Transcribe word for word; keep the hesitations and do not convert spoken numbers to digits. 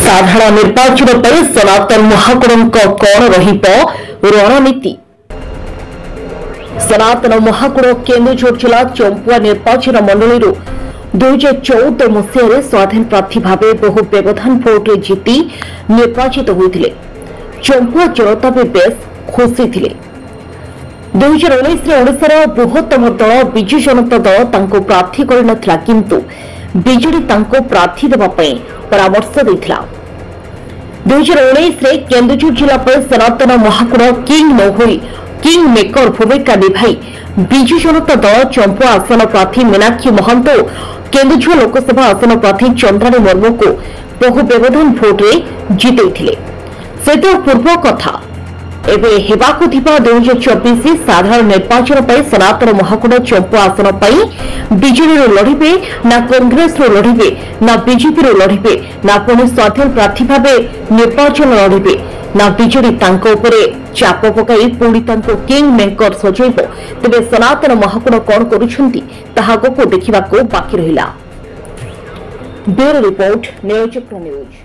साधारण निर्वाचन पर सनातन महाकुड़ों कौन रणनीति। सनातन महाकुड़ केन्दुझर जिला चंपुआ निर्वाचन मंडल दुई हजार चौदह मसीह स्वाधीन प्रार्थी भाव बहु व्यवधान भोट्रे जीति निर्वाचित होते चंपुआ जनता भी बेस खुशी थे। दुई हजार उन्नीस ओडार बृहत्तम दल विजु जनता दल तांको प्रार्थी करनथिला किंतु बीजेडी तांको प्रार्थी देवाई परामर्श देथिला। दुई हजार उन्नीस केन्दुझर जिला पर सनातन महाकुड़ किंग न होई किंग मेकर भूमिका निभाई विजु जनता दल चंपुआ आसन प्रार्थी मीनाक्षी महंत केन्दुझर लोकसभा आसन प्रार्थी चंद्राणी मुर्मू को बहु व्यवधान भोट्रे जितैथिले। से तो पूर्व कथा एबे हेबाकु थिबा दुई हजार चौबीस साधारण निर्वाचन पर सनातन महाकुड़ चंपुआ आसन पर बीजेडी लड़िबे ना कांग्रेस लड़िबे ना बीजेपी लड़िबे ना पुणी स्वाधीन प्रार्थी भाव निर्वाचन लड़िबे ना बीजेडी तांको उपरे चाप पकाई पुणी तांको किंग मेकर सजैब। तेबे सनातन महाकुड़ कौन करुछंती ताहाको देखिबाको बाकी रहिला। Bureau report news.